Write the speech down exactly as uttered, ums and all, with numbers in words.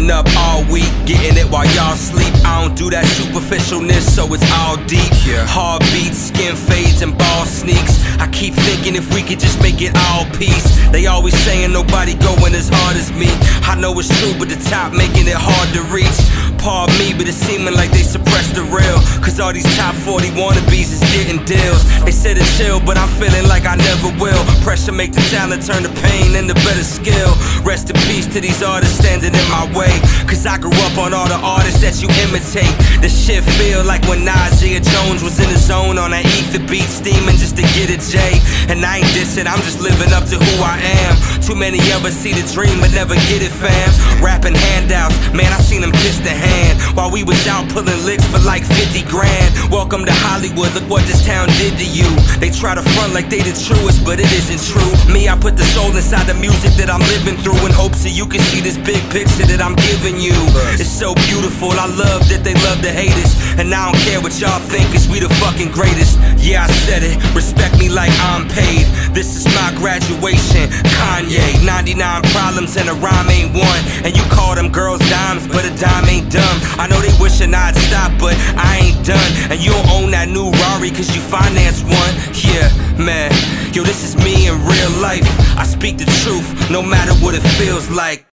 Been up all week, getting it while y'all sleep. I don't do that superficialness, so it's all deep. Yeah. Heartbeats, skin fades, and ball sneaks. I keep thinking if we could just make it all peace. They always saying nobody going as hard as me. I know it's true, but the top making it hard to reach. Pardon me, but it's seeming like they suppress the real. Cause all these top forty wannabes is getting deals. They said it's chill, but I'm feeling like I never will. Pressure make the talent turn to pain into better skill. Rest in peace to these artists standing in my way. Cause I grew up on all the artists that you imitate. The shit feel like when Isaiah Jones was in the zone on that ether beat, steaming just to get it, Jay. And I ain't dissing, I'm just living up to who I am. Too many of us see the dream but never get it, fam. Rapping handouts, man, I seen them kiss the hand while we was out pulling licks for like fifty grand. Welcome to Hollywood, look what this town did to you. They try to front like they the truest, but it isn't true. Me, I put the soul inside the music that I'm living through in hopes that you can see this big picture that I'm giving you. It's so beautiful, I love that they love to hate us. And I don't care what y'all think, cause we the fucking greatest. Yeah, I said it, respect me like I'm paid. This is my graduation, Kanye. Ninety-nine problems and a rhyme ain't one. And you call them girls dimes, but a dime ain't dumb. I know they wishing I'd stop, but I ain't done. And you don't own that new Rari cause you financed one. Yeah, man, yo, this is me in real life. I speak the truth, no matter what it feels like.